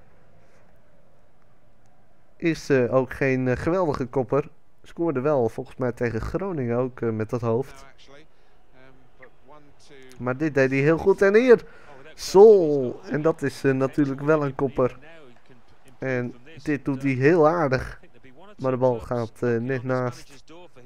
Is ook geen geweldige kopper. Scoorde wel volgens mij tegen Groningen ook met dat hoofd. Maar dit deed hij heel goed. En hier, Sol. En dat is natuurlijk wel een kopper. En dit doet hij heel aardig. Maar de bal gaat net naast.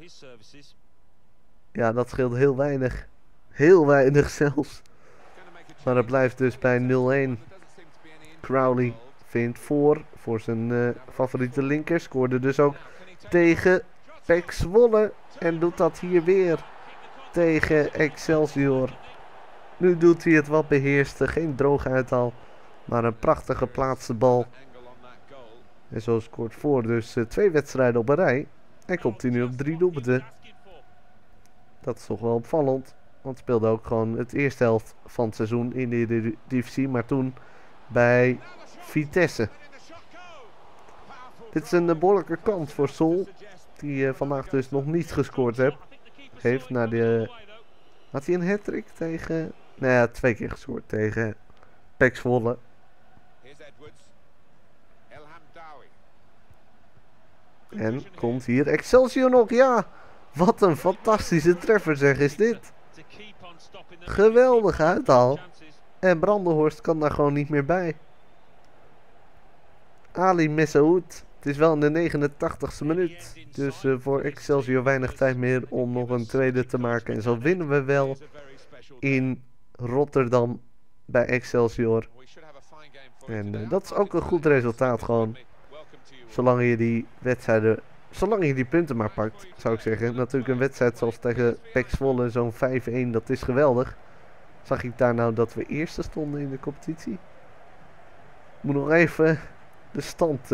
Ja, dat scheelt heel weinig. Heel weinig zelfs. Maar het blijft dus bij 0-1. Crowley vindt voor zijn favoriete linker. Scoorde dus ook tegen PEC Zwolle. En doet dat hier weer tegen Excelsior. Nu doet hij het wat beheerste. Geen droge uithaal. Maar een prachtige geplaatste bal. En zo scoort dus 2 wedstrijden op een rij. En komt hij nu op 3 doelpunten. Dat is toch wel opvallend. Want speelde ook gewoon het eerste helft van het seizoen in de divisie. Maar toen bij Vitesse. Dit is een behoorlijke kans voor Sol. Die vandaag dus nog niet gescoord heeft. Na de... Had hij een hat-trick tegen... Nou ja, 2 keer gescoord tegen PEC Zwolle. En komt hier Excelsior nog. Ja, wat een fantastische treffer zeg is dit. Geweldige uithaal. En Brandenhorst kan daar gewoon niet meer bij. Ali Messaoud. Het is wel in de 89ste minuut. Dus voor Excelsior weinig tijd meer om nog een tweede te maken. En zo winnen we wel in Rotterdam bij Excelsior. En dat is ook een goed resultaat gewoon. Zolang je die wedstrijden, zolang je die punten maar pakt, zou ik zeggen. Natuurlijk een wedstrijd zoals tegen PEC Zwolle, zo'n 5-1, dat is geweldig. Zag ik daar nou dat we eerste stonden in de competitie? Moet nog even de stand...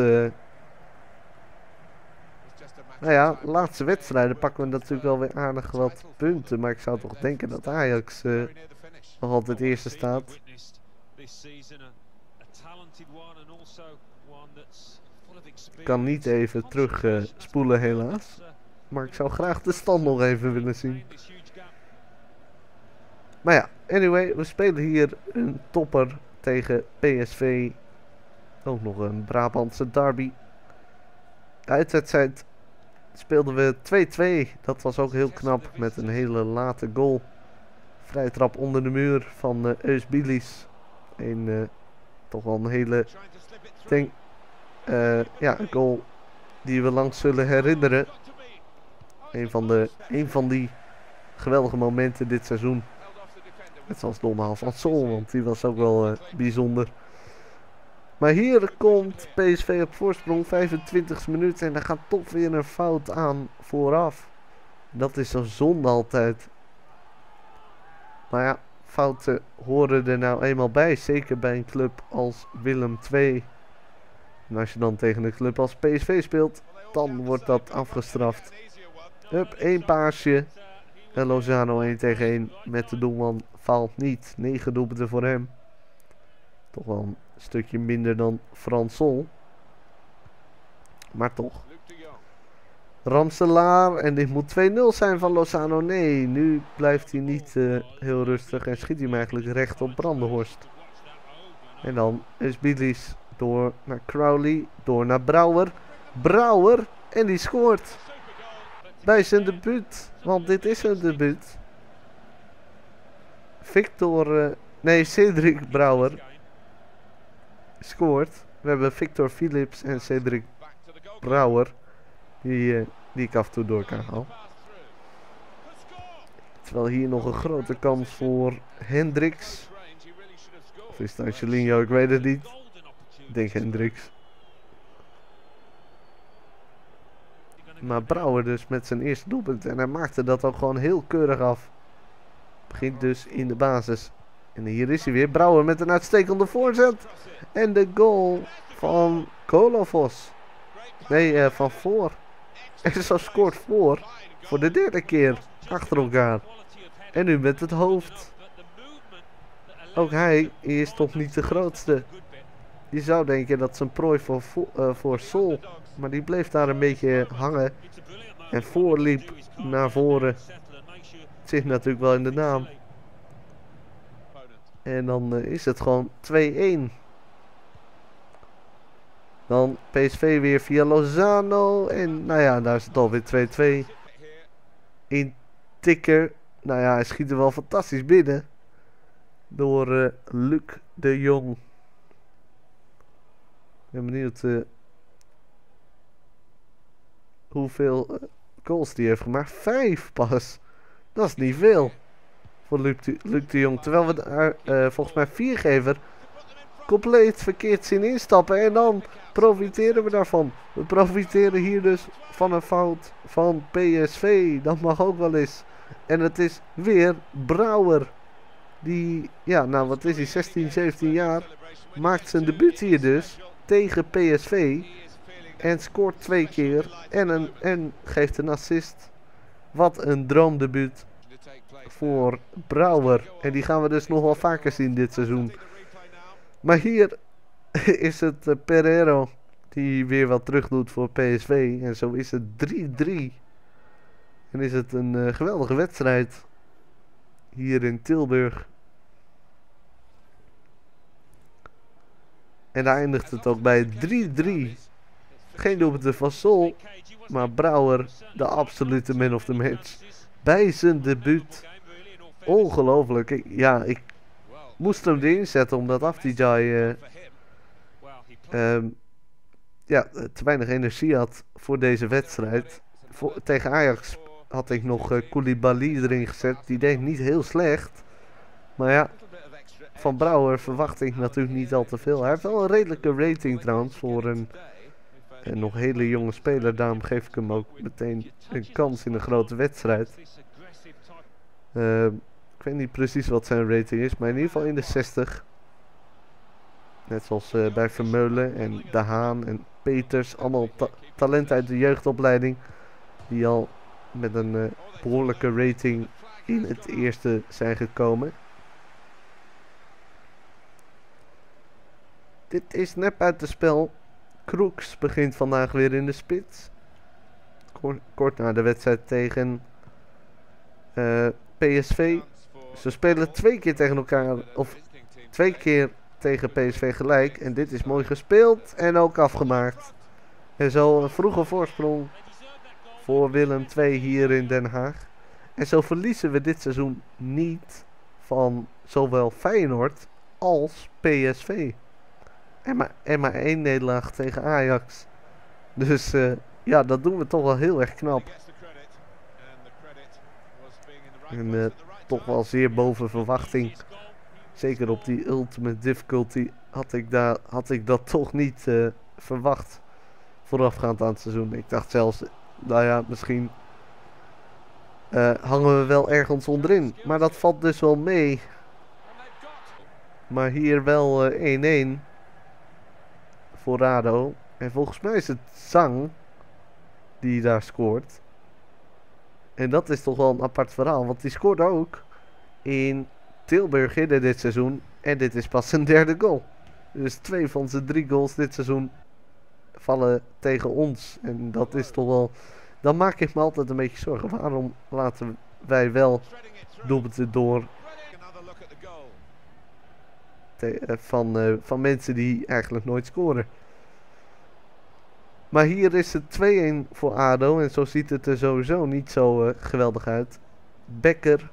Nou ja, laatste wedstrijden pakken we natuurlijk wel weer aardig wat punten. Maar ik zou toch denken dat Ajax nog altijd eerste staat. Ik kan niet even terug spoelen helaas. Maar ik zou graag de stand nog even willen zien. Maar ja, anyway, we spelen hier een topper tegen PSV. Ook nog een Brabantse derby. De uitwedstrijd speelden we 2-2. Dat was ook heel knap met een hele late goal. Vrije trap onder de muur van Özbillis. Toch wel een hele... ja, een goal die we lang zullen herinneren. Een van die geweldige momenten dit seizoen. Net zoals normaal van Sol, want die was ook wel bijzonder. Maar hier komt PSV op voorsprong, 25e minuut. En er gaat toch weer een fout aan vooraf. Dat is een zonde altijd. Maar ja, fouten horen er nou eenmaal bij. Zeker bij een club als Willem II. En als je dan tegen een club als PSV speelt, dan wordt dat afgestraft. Hup, 1 paasje. En Lozano 1 tegen 1 met de doelman faalt niet. 9 doelpunten voor hem. Toch wel een stukje minder dan Fransol. Maar toch. Ramselaar. En dit moet 2-0 zijn van Lozano. Nee, nu blijft hij niet heel rustig. En schiet hij hem eigenlijk recht op Brandenhorst. En dan is Bielis door naar Crowley. Door naar Brouwer. Brouwer. En die scoort. Bij zijn debuut. Want dit is zijn debuut. Cedric Brouwer scoort. We hebben Victor Philips en Cedric Brouwer. Die ik af en toe door kan halen. Terwijl hier nog een grote kans voor Hendricks. Of is het Angelino? Ik weet het niet. Ik denk Hendricks. Maar Brouwer dus met zijn eerste doelpunt. En hij maakte dat ook gewoon heel keurig af. Begint dus in de basis. En hier is hij weer. Brouwer met een uitstekende voorzet. En de goal van Kolovos. Nee, van voor. En zo scoort voor de derde keer achter elkaar. En nu met het hoofd. Ook hij is toch niet de grootste. Je zou denken dat zijn prooi voor Sol. Maar die bleef daar een beetje hangen. En voorliep naar voren. Het zit natuurlijk wel in de naam. En dan is het gewoon 2-1. Dan PSV weer via Lozano. En nou ja, daar is het alweer 2-2. In tikker. Nou ja, hij schiet er wel fantastisch binnen. Door Luc de Jong. Ik ben benieuwd hoeveel goals die heeft gemaakt. 5 pas. Dat is niet veel. Voor Luc de Jong. Terwijl we daar volgens mij 4 geven. Compleet verkeerd zien instappen. En dan profiteren we daarvan. We profiteren hier dus van een fout van PSV. Dat mag ook wel eens. En het is weer Brouwer. Die, ja, nou wat is hij, 16, 17 jaar. Maakt zijn debuut hier dus. Tegen PSV. En scoort 2 keer. En geeft een assist. Wat een droomdebuut voor Brouwer. En die gaan we dus nog wel vaker zien dit seizoen. Maar hier is het Pereiro die weer wat terug doet voor PSV. En zo is het 3-3. En is het een geweldige wedstrijd. Hier in Tilburg. En daar eindigt het ook bij 3-3. Geen doelpunten van Sol. Maar Brouwer, de absolute man of the match. Bij zijn debuut. Ongelooflijk. Ik moest hem erin zetten omdat Afdijay te weinig energie had voor deze wedstrijd. Tegen Ajax had ik nog Koulibaly erin gezet. Die deed niet heel slecht. Maar ja, van Brouwer verwacht ik natuurlijk niet al te veel. Hij heeft wel een redelijke rating trouwens voor een nog hele jonge speler. Daarom geef ik hem ook meteen een kans in een grote wedstrijd. Ik weet niet precies wat zijn rating is, maar in ieder geval in de 60. Net zoals bij Vermeulen en De Haan en Peters. Allemaal talenten uit de jeugdopleiding. Die al met een behoorlijke rating in het eerste zijn gekomen. Dit is nep uit het spel. Kroeks begint vandaag weer in de spits. Kort na de wedstrijd tegen PSV. Ze spelen 2 keer tegen elkaar. Of 2 keer tegen PSV gelijk. En dit is mooi gespeeld. En ook afgemaakt. En zo een vroege voorsprong voor Willem II hier in Den Haag. En zo verliezen we dit seizoen niet van zowel Feyenoord als PSV. En maar 1 nederlaag tegen Ajax. Dus ja, dat doen we toch wel heel erg knap. En toch wel zeer boven verwachting. Zeker op die ultimate difficulty had ik dat toch niet verwacht. Voorafgaand aan het seizoen. Ik dacht zelfs, nou ja, misschien hangen we wel ergens onderin. Maar dat valt dus wel mee. Maar hier wel 1-1 voor ADO. En volgens mij is het Zang die daar scoort. En dat is toch wel een apart verhaal. Want die scoort ook in Tilburg in dit seizoen. En dit is pas zijn 3e goal. Dus 2 van zijn 3 goals dit seizoen vallen tegen ons. En dat is toch wel... Dan maak ik me altijd een beetje zorgen. Waarom laten wij wel doelpunten door van mensen die eigenlijk nooit scoren. Maar hier is het 2-1 voor ADO. En zo ziet het er sowieso niet zo geweldig uit. Becker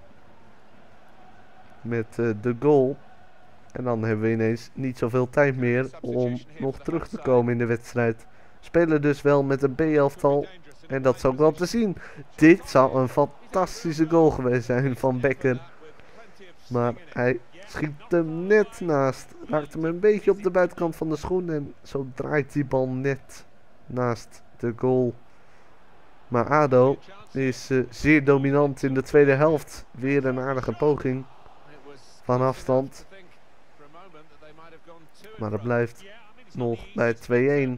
met de goal. En dan hebben we ineens niet zoveel tijd meer om nog terug te komen in de wedstrijd. Spelen dus wel met een B-elftal. En dat is ook wel te zien. Dit zou een fantastische goal geweest zijn van Becker. Maar hij schiet hem net naast. Raakt hem een beetje op de buitenkant van de schoen. En zo draait die bal net naast de goal. Maar ADO is zeer dominant in de tweede helft. Weer een aardige poging van afstand. Maar het blijft nog bij 2-1.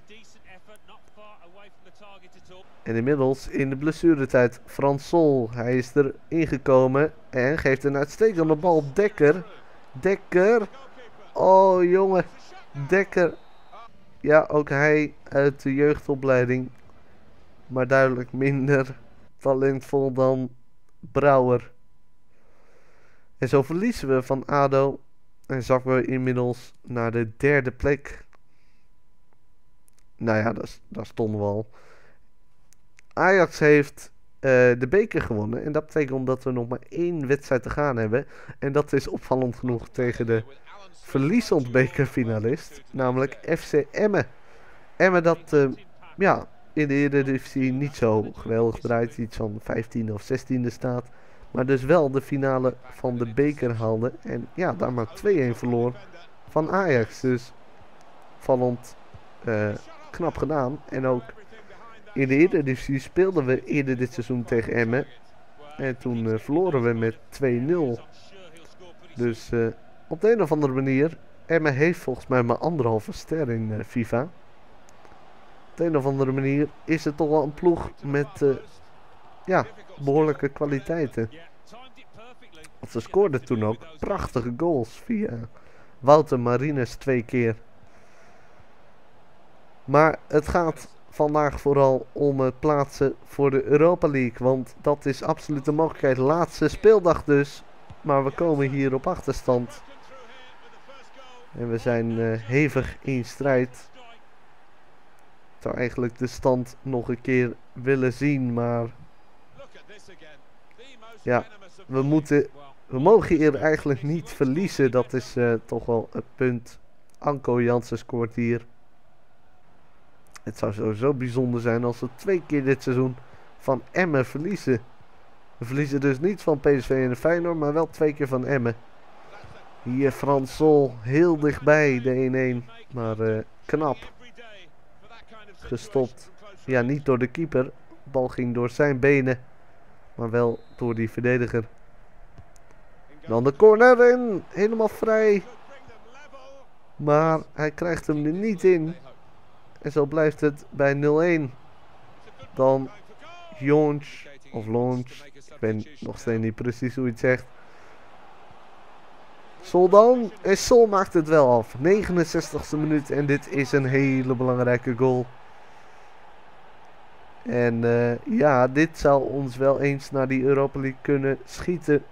En inmiddels in de blessuretijd Frans Sol. Hij is er ingekomen en geeft een uitstekende bal op Dekker. Dekker. Oh jongen. Dekker. Ja, ook hij uit de jeugdopleiding. Maar duidelijk minder talentvol dan Brouwer. En zo verliezen we van ADO. En zakken we inmiddels naar de 3e plek. Nou ja, daar stonden we al. Ajax heeft de beker gewonnen. En dat betekent dat we nog maar 1 wedstrijd te gaan hebben. En dat is opvallend genoeg tegen de verliezend bekerfinalist. Namelijk FC Emmen. Emmen dat ja, in de Eredivisie niet zo geweldig draait. Iets van 15e of 16e staat. Maar dus wel de finale van de beker haalde. En ja, daar maar 2-1 verloor van Ajax. Dus vallend knap gedaan. En ook in de Eredivisie speelden we eerder dit seizoen tegen Emmen. En toen verloren we met 2-0. Dus op de een of andere manier. Emmen heeft volgens mij maar 1,5 ster in FIFA. Op de een of andere manier is het toch wel een ploeg met ja, behoorlijke kwaliteiten. Want ze scoorden toen ook prachtige goals via Wouter Marines 2 keer. Maar het gaat vandaag vooral om het plaatsen voor de Europa League. Want dat is absoluut de mogelijkheid. Laatste speeldag dus. Maar we komen hier op achterstand. En we zijn hevig in strijd. Ik zou eigenlijk de stand nog een keer willen zien. Maar ja, we mogen hier eigenlijk niet verliezen. Dat is toch wel het punt. Anko Jansen scoort hier. Het zou sowieso bijzonder zijn als we 2 keer dit seizoen van Emmen verliezen. We verliezen dus niet van PSV en Feyenoord, maar wel 2 keer van Emmen. Hier Frans Sol heel dichtbij de 1-1. Maar knap gestopt. Ja, niet door de keeper. De bal ging door zijn benen. Maar wel door die verdediger. Dan de corner en helemaal vrij. Maar hij krijgt hem er niet in. En zo blijft het bij 0-1. Dan Jonch of Launch. Ik weet nog steeds niet precies hoe je het zegt. Sol dan. En Sol maakt het wel af. 69e minuut. En dit is een hele belangrijke goal. En ja, dit zou ons wel eens naar die Europa League kunnen schieten.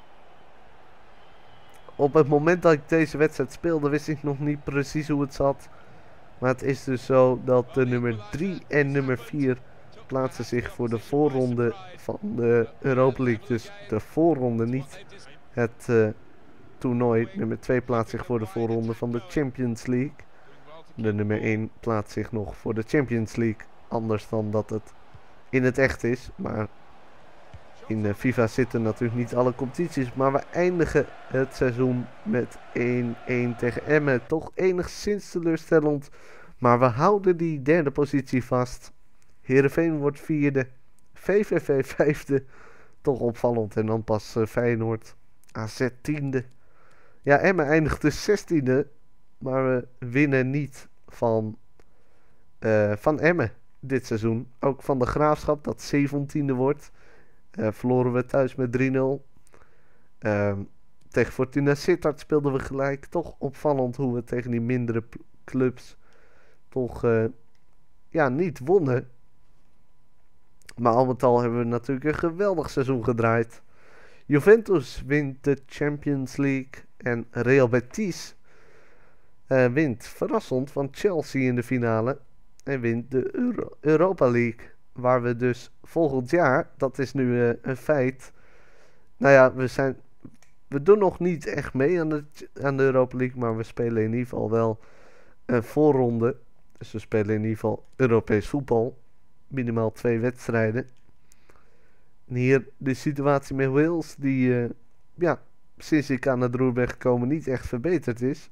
Op het moment dat ik deze wedstrijd speelde wist ik nog niet precies hoe het zat. Maar het is dus zo dat de nummer 3 en nummer 4 plaatsen zich voor de voorronde van de Europa League. Dus de voorronde, niet het toernooi. Nummer 2 plaatst zich voor de voorronde van de Champions League. De nummer 1 plaatst zich nog voor de Champions League. Anders dan dat het in het echt is. Maar in FIFA zitten natuurlijk niet alle competities. Maar we eindigen het seizoen met 1-1 tegen Emmen. Toch enigszins teleurstellend. Maar we houden die derde positie vast. Heerenveen wordt vierde. VVV vijfde. Toch opvallend. En dan pas Feyenoord. AZ tiende. Ja, Emmen eindigt dus 16e. Maar we winnen niet van Emmen dit seizoen. Ook van de Graafschap dat 17e wordt. Verloren we thuis met 3-0. Tegen Fortuna Sittard speelden we gelijk. Toch opvallend hoe we tegen die mindere clubs toch niet wonnen. Maar al met al hebben we natuurlijk een geweldig seizoen gedraaid. Juventus wint de Champions League. En Real Betis wint verrassend van Chelsea in de finale. En wint de Europa League. Waar we dus volgend jaar, dat is nu een feit. Nou ja, we doen nog niet echt mee aan de Europa League. Maar we spelen in ieder geval wel een voorronde. Dus we spelen in ieder geval Europees voetbal. Minimaal 2 wedstrijden. En hier de situatie met Wales. Die sinds ik aan het roer ben gekomen niet echt verbeterd is.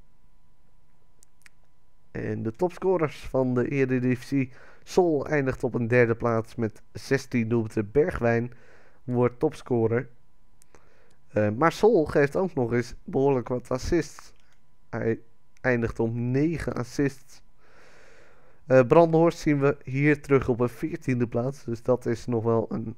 En de topscorers van de Eredivisie. Sol eindigt op een derde plaats met 16 doelpunten. Bergwijn wordt topscorer. Maar Sol geeft ook nog eens behoorlijk wat assists. Hij eindigt op 9 assists. Brandenhorst zien we hier terug op een 14e plaats. Dus dat is nog wel een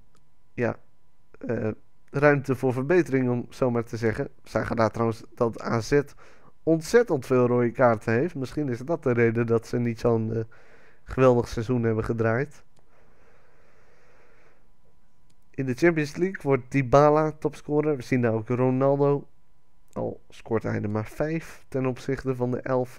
ruimte voor verbetering, om zo maar te zeggen. We zagen daar trouwens dat AZ ontzettend veel rode kaarten heeft. Misschien is dat de reden dat ze niet zo'n geweldig seizoen hebben gedraaid. In de Champions League wordt Dybala topscorer. We zien daar ook Ronaldo. Al scoort hij er maar 5 ten opzichte van de 11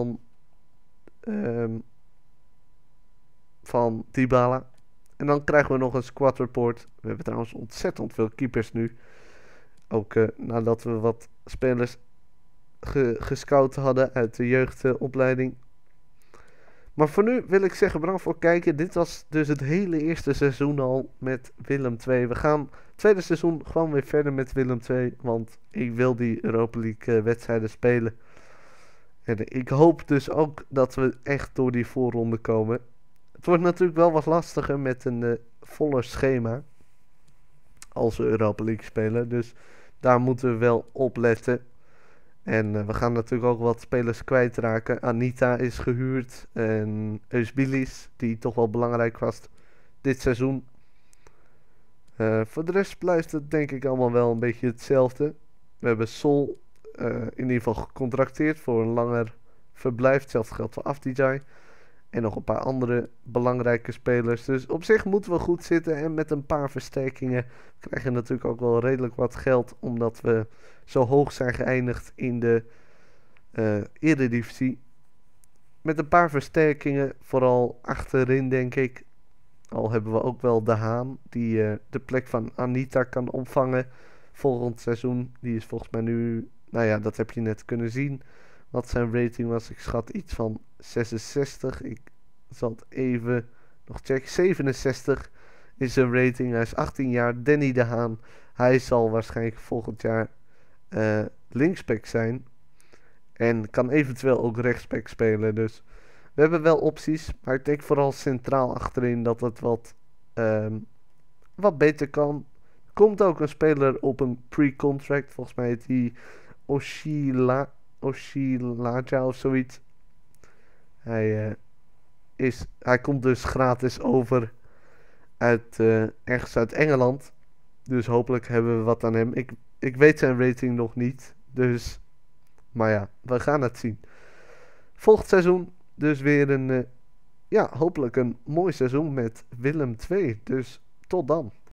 van Dybala. En dan krijgen we nog een squad report. We hebben trouwens ontzettend veel keepers nu. Ook nadat we wat spelers gescout hadden uit de jeugdopleiding. Maar voor nu wil ik zeggen bedankt voor het kijken. Dit was dus het hele eerste seizoen al met Willem II. We gaan het tweede seizoen gewoon weer verder met Willem II. Want ik wil die Europa League wedstrijden spelen. En ik hoop dus ook dat we echt door die voorronde komen. Het wordt natuurlijk wel wat lastiger met een voller schema. Als we Europa League spelen. Dus daar moeten we wel op letten. En we gaan natuurlijk ook wat spelers kwijtraken. Anita is gehuurd. En Eusbilis, die toch wel belangrijk was dit seizoen. Voor de rest blijft het denk ik allemaal wel een beetje hetzelfde. We hebben Sol in ieder geval gecontracteerd voor een langer verblijf. Hetzelfde geldt voor Afdijay. En nog een paar andere belangrijke spelers. Dus op zich moeten we goed zitten. En met een paar versterkingen krijgen we natuurlijk ook wel redelijk wat geld. Omdat we zo hoog zijn geëindigd in de Eredivisie. Met een paar versterkingen. Vooral achterin denk ik. Al hebben we ook wel De Haan. Die de plek van Anita kan opvangen. Volgend seizoen. Die is volgens mij nu... Nou ja, dat heb je net kunnen zien. Wat zijn rating was. Ik schat iets van 66. Ik zal het even nog checken. 67 is zijn rating. Hij is 18 jaar. Danny De Haan. Hij zal waarschijnlijk volgend jaar linksback zijn. En kan eventueel ook rechtsback spelen. Dus we hebben wel opties. Maar ik denk vooral centraal achterin dat het wat beter kan. Er komt ook een speler op een pre-contract. Volgens mij heet die Oshilaja of zoiets. Hij komt dus gratis over uit ergens uit Engeland. Dus hopelijk hebben we wat aan hem. Ik weet zijn rating nog niet. Dus, maar ja, we gaan het zien. Volgend seizoen dus weer hopelijk een mooi seizoen met Willem II. Dus tot dan.